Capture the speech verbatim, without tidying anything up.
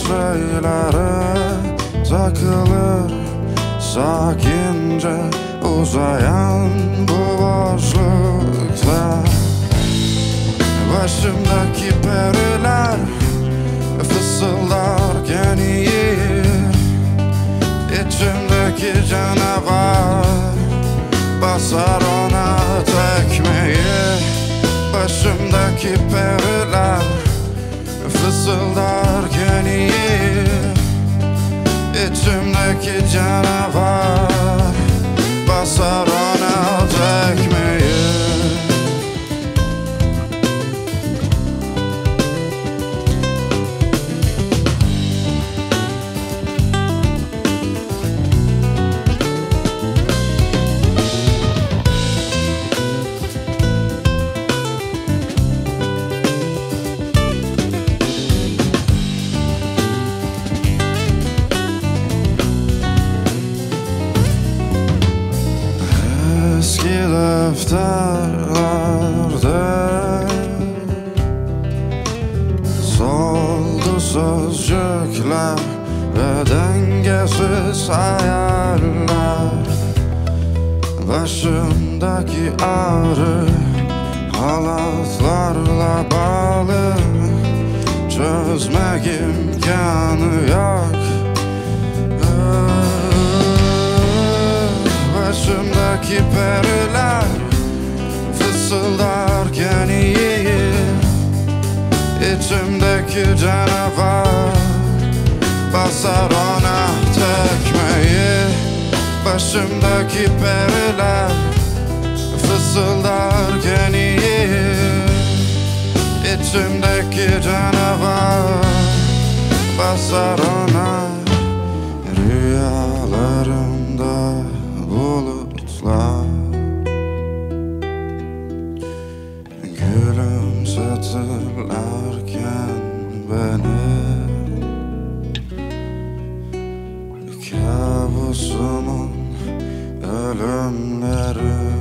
şeylere takılır sakince uzayan bu boşlukta. Başımdaki periler fısıldarken iyi, İçimdeki canavar basar ona tekmeyi. Başımdaki periler fısıldarken iyi, İçimdeki canavar basar ona tekmeyi. Eski defterlerde soldu sözcükler ve dengesiz hayaller. Başımdaki ağrı halatlarla bağlı, çözmek imkanı yok. Başımdaki periler fısıldarken iyi, İçimdeki canavar basar ona tekmeyi. Başımdaki periler fısıldarken iyi, İçimdeki canavar basar ona. Rüyalarımda bulutlar gülümsetirlerken beni, kabusumun ölümleri